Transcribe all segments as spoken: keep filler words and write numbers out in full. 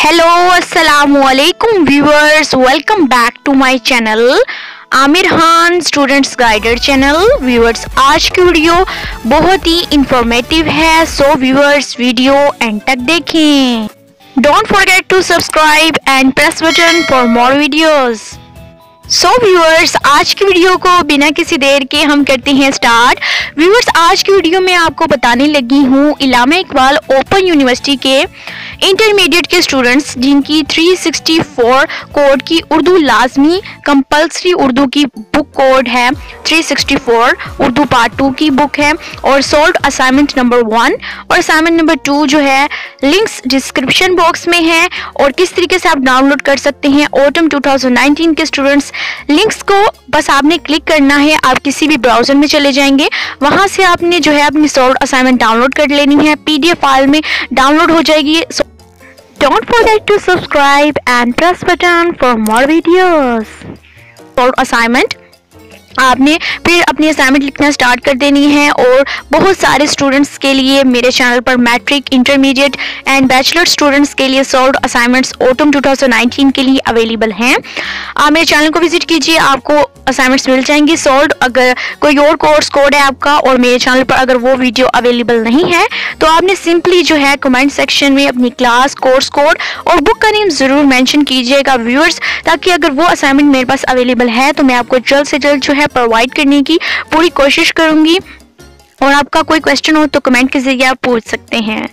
Hello अस्सलाम वालेकुम viewers, welcome back to my channel Aamir Khan students guided channel. Viewers, आज की वीडियो बहुत ही इंफॉर्मेटिव है, सो व्यूअर्स वीडियो एंड तक देखें। Don't forget to subscribe and press button for more videos. So viewers, आज की वीडियो को बिना किसी देर के हम करते हैं स्टार्ट। व्यूअर्स, आज की वीडियो में आपको बताने लगी हूँ इलामा इकबाल ओपन यूनिवर्सिटी के इंटरमीडिएट के स्टूडेंट्स जिनकी तीन सौ चौंसठ कोड की उर्दू लाजमी कंपल्सरी उर्दू की बुक कोड है, तीन सौ चौंसठ उर्दू पार्ट टू की बुक है और सोल्व असाइनमेंट नंबर वन और असाइनमेंट नंबर टू जो है लिंक्स डिस्क्रिप्शन बॉक्स में है और किस तरीके से आप डाउनलोड कर सकते हैं। ऑटम दो हज़ार उन्नीस के स्टूडेंट्स, लिंक्स को बस आपने क्लिक करना है, आप किसी भी ब्राउजर में चले जाएंगे, वहां से आपने जो है अपनी सोल्व असाइनमेंट डाउनलोड कर लेनी है, पीडीएफ फाइल में डाउनलोड हो जाएगी। Don't forget to subscribe and press button for more videos. Solve assignment आपने फिर अपनी असाइनमेंट लिखना स्टार्ट कर देनी है और बहुत सारे स्टूडेंट्स के लिए मेरे चैनल पर matric, intermediate and bachelor students के लिए सॉल्व असाइनमेंट्स ऑटम दो हज़ार उन्नीस के लिए अवेलेबल हैं। आप मेरे चैनल को विजिट कीजिए, आपको असाइनमेंट्स मिल जाएंगी सॉल्व। अगर कोई और कोर्स कोड है आपका और मेरे चैनल पर अगर वो वीडियो अवेलेबल नहीं है तो आपने सिंपली जो है कमेंट सेक्शन में अपनी क्लास, कोर्स कोड और बुक का नेम ज़रूर मेंशन कीजिएगा व्यूअर्स, ताकि अगर वो असाइनमेंट मेरे पास अवेलेबल है तो मैं आपको जल्द से जल्द जो है प्रोवाइड करने की पूरी कोशिश करूंगी। और आपका कोई क्वेश्चन हो तो कमेंट के जरिए आप पूछ सकते हैं।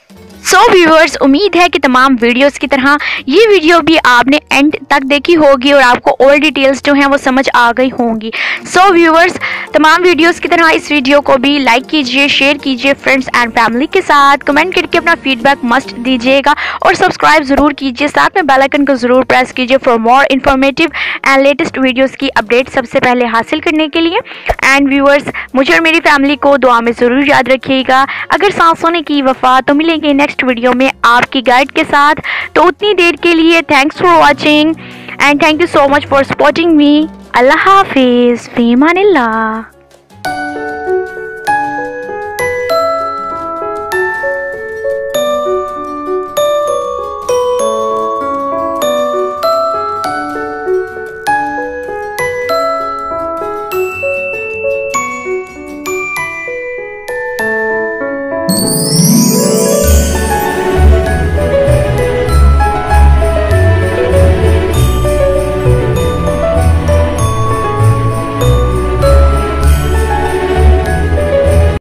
सो so व्यूअर्स, उम्मीद है कि तमाम वीडियोस की तरह ये वीडियो भी आपने एंड तक देखी होगी और आपको और डिटेल्स जो हैं वो समझ आ गई होंगी। सो so व्यूअर्स, तमाम वीडियोस की तरह इस वीडियो को भी लाइक कीजिए, शेयर कीजिए फ्रेंड्स एंड फैमिली के साथ, कमेंट करके अपना फीडबैक मस्ट दीजिएगा और सब्सक्राइब ज़रूर कीजिए, साथ में बेल आइकन को ज़रूर प्रेस कीजिए for more informative and latest videos की अपडेट सबसे पहले हासिल करने के लिए। एंड व्यूअर्स, मुझे और मेरी फैमिली को दुआ में ज़रूर याद रखिएगा। अगर सांसों ने की वफा तो मिलेंगे नेक्स्ट वीडियो में आपकी गाइड के साथ। तो उतनी देर के लिए thanks for watching and thank you so much for supporting me. अल्लाह हाफिज, फी अमानिल्लाह। Yeah.